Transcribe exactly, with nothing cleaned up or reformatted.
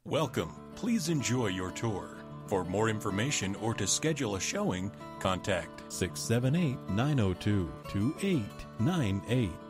Welcome. Please enjoy your tour. For more information or to schedule a showing, contact six seven eight, nine oh two, two eight nine eight.